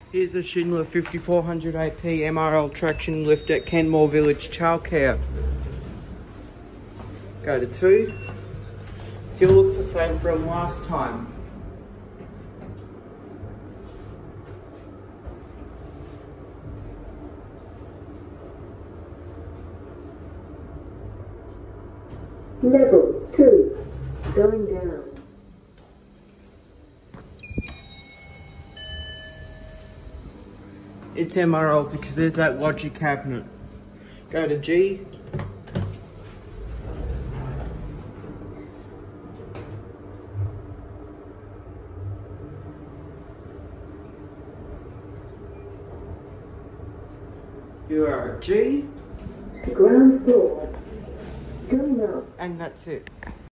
Here's a Schindler 5400 AP MRL traction lift at Kenmore Village Childcare. Go to 2. Still looks the same from last time. Level 2, going down. It's MRL because there's that logic cabinet. Go to G. You are at G. Ground floor, going up. And that's it.